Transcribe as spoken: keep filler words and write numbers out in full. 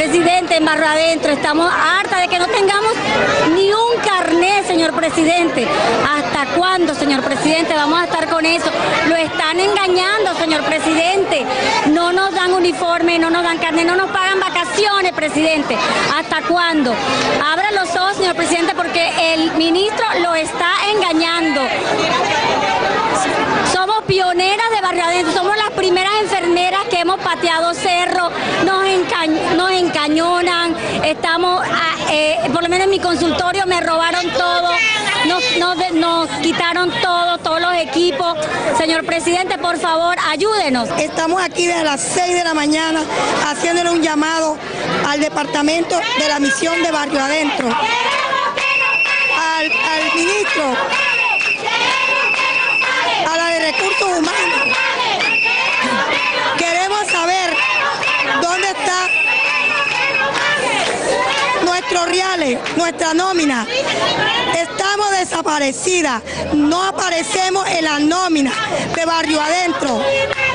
Presidente, en Barrio Adentro estamos hartas de que no tengamos ni un carnet, señor presidente. ¿Hasta cuándo, señor presidente, vamos a estar con eso? Lo están engañando, señor presidente. No nos dan uniforme, no nos dan carnet, no nos pagan vacaciones, presidente. ¿Hasta cuándo? Abra los ojos, señor presidente, porque el ministro lo está engañando. Somos pioneras de Barrio Adentro, somos las primeras enfermeras que hemos pateado cerro, nos, enca nos encañonan, estamos, a, eh, por lo menos en mi consultorio me robaron todo, nos, nos, nos quitaron todo, todos los equipos. Señor presidente, por favor, ayúdenos. Estamos aquí desde las seis de la mañana haciéndole un llamado al departamento de la misión de Barrio Adentro, al, al ministro, a la de Recursos Humanos. Queremos saber dónde está nuestros reales, nuestra nómina. Estamos desaparecidas, no aparecemos en la nómina de Barrio Adentro.